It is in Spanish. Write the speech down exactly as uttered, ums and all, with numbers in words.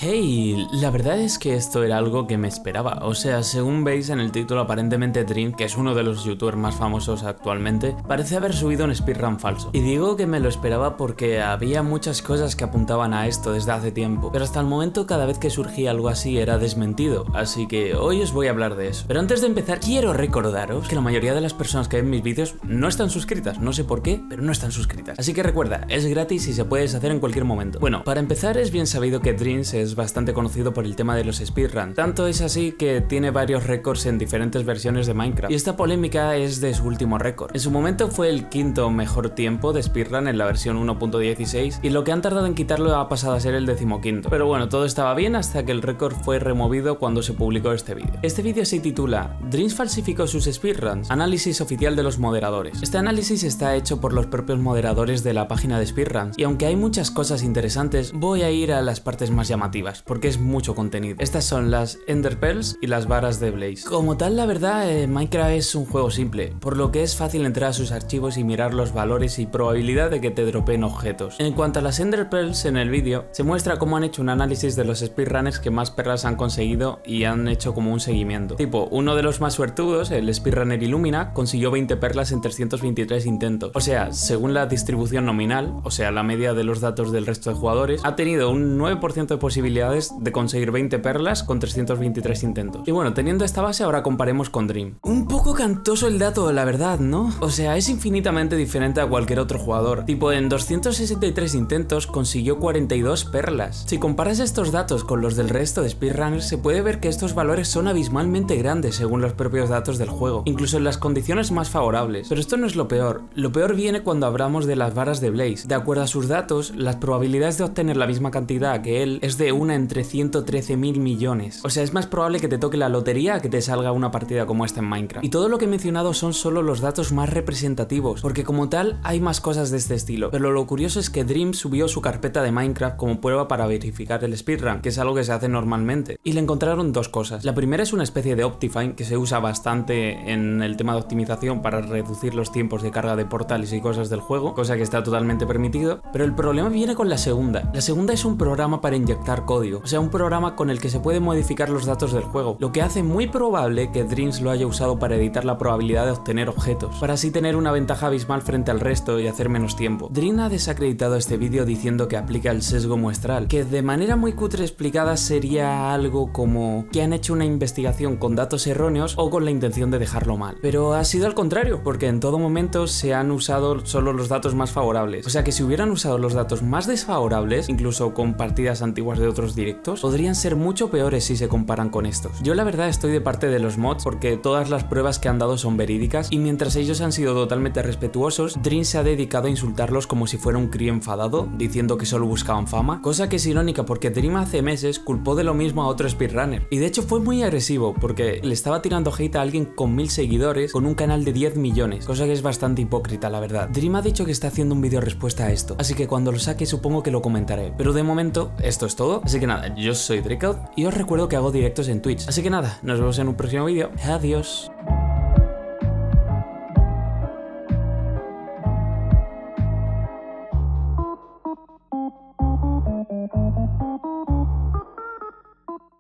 Hey, la verdad es que esto era algo que me esperaba, o sea, según veis en el título, aparentemente Dream, que es uno de los youtubers más famosos actualmente, parece haber subido un speedrun falso. Y digo que me lo esperaba porque había muchas cosas que apuntaban a esto desde hace tiempo, pero hasta el momento cada vez que surgía algo así era desmentido, así que hoy os voy a hablar de eso. Pero antes de empezar, quiero recordaros que la mayoría de las personas que ven mis vídeos no están suscritas, no sé por qué, pero no están suscritas. Así que recuerda, es gratis y se puede hacer en cualquier momento. Bueno, para empezar es bien sabido que Dreams es bastante conocido por el tema de los speedruns. Tanto es así que tiene varios récords en diferentes versiones de Minecraft. Y esta polémica es de su último récord. En su momento fue el quinto mejor tiempo de speedrun en la versión uno punto dieciséis y lo que han tardado en quitarlo ha pasado a ser el decimoquinto. Pero bueno, todo estaba bien hasta que el récord fue removido cuando se publicó este vídeo. Este vídeo se titula Dreams falsificó sus speedruns, análisis oficial de los moderadores. Este análisis está hecho por los propios moderadores de la página de speedruns y aunque hay muchas cosas interesantes, voy a ir a las partes más llamativas, porque es mucho contenido. Estas son las Ender Pearls y las varas de Blaze. Como tal, la verdad, eh, Minecraft es un juego simple, por lo que es fácil entrar a sus archivos y mirar los valores y probabilidad de que te dropeen objetos. En cuanto a las Ender Pearls, en el vídeo se muestra cómo han hecho un análisis de los speedrunners que más perlas han conseguido y han hecho como un seguimiento. Tipo, uno de los más suertudos, el speedrunner Illumina, consiguió veinte perlas en trescientos veintitrés intentos. O sea, según la distribución nominal, o sea, la media de los datos del resto de jugadores, ha tenido un nueve por ciento de posibilidades de conseguir veinte perlas con trescientos veintitrés intentos. Y bueno, teniendo esta base, ahora comparemos con Dream. Un poco cantoso el dato, la verdad, ¿no? O sea, es infinitamente diferente a cualquier otro jugador. Tipo, en doscientos sesenta y tres intentos consiguió cuarenta y dos perlas. Si comparas estos datos con los del resto de speedrunners, se puede ver que estos valores son abismalmente grandes según los propios datos del juego, incluso en las condiciones más favorables. Pero esto no es lo peor. Lo peor viene cuando hablamos de las varas de Blaze. De acuerdo a sus datos, las probabilidades de obtener la misma cantidad que él es de una entre ciento trece mil millones. O sea, es más probable que te toque la lotería que te salga una partida como esta en Minecraft. Y todo lo que he mencionado son solo los datos más representativos, porque como tal hay más cosas de este estilo. Pero lo curioso es que Dream subió su carpeta de Minecraft como prueba para verificar el speedrun, que es algo que se hace normalmente. Y le encontraron dos cosas. La primera es una especie de Optifine que se usa bastante en el tema de optimización para reducir los tiempos de carga de portales y cosas del juego, cosa que está totalmente permitido. Pero el problema viene con la segunda. La segunda es un programa para inyectar código. O sea, un programa con el que se pueden modificar los datos del juego, lo que hace muy probable que Dreams lo haya usado para editar la probabilidad de obtener objetos, para así tener una ventaja abismal frente al resto y hacer menos tiempo. Dream ha desacreditado este vídeo diciendo que aplica el sesgo muestral, que de manera muy cutre explicada sería algo como que han hecho una investigación con datos erróneos o con la intención de dejarlo mal. Pero ha sido al contrario, porque en todo momento se han usado solo los datos más favorables. O sea que si hubieran usado los datos más desfavorables, incluso con partidas antiguas de otros directos, podrían ser mucho peores si se comparan con estos. Yo la verdad estoy de parte de los mods porque todas las pruebas que han dado son verídicas y mientras ellos han sido totalmente respetuosos, Dream se ha dedicado a insultarlos como si fuera un crío enfadado, diciendo que solo buscaban fama, cosa que es irónica porque Dream hace meses culpó de lo mismo a otro speedrunner y de hecho fue muy agresivo porque le estaba tirando hate a alguien con mil seguidores con un canal de diez millones, cosa que es bastante hipócrita la verdad. Dream ha dicho que está haciendo un vídeo respuesta a esto, así que cuando lo saque supongo que lo comentaré, pero de momento esto es todo, así que nada, yo soy Drakeout y os recuerdo que hago directos en Twitch, así que nada, nos vemos en un próximo vídeo, adiós.